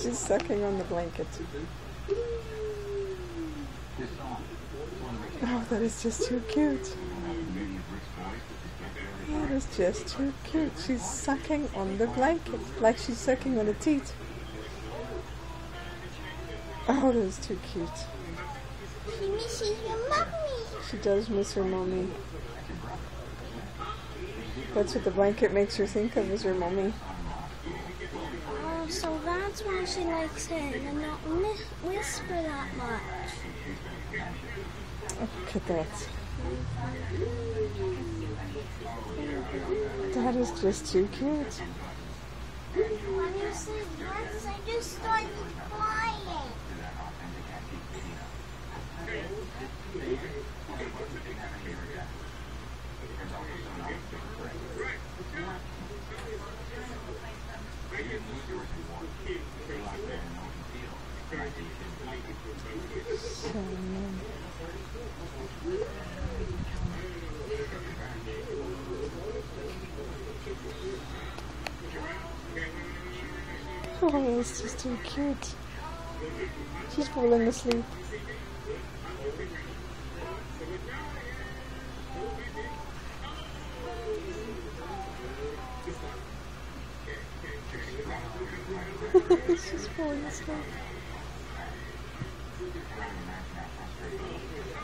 She's sucking on the blanket. Oh, that is just too cute. That is just too cute. She's sucking on the blanket, like she's sucking on a teat. Oh, that is too cute. She misses her mommy. She does miss her mommy. That's what the blanket makes her think of, is her mommy. Oh, so that's why she likes it and not whisper that much. Oh, look at that. That is just too cute. When you said yes, I just started crying. Oh, it's just too cute. She's falling asleep. She's falling asleep.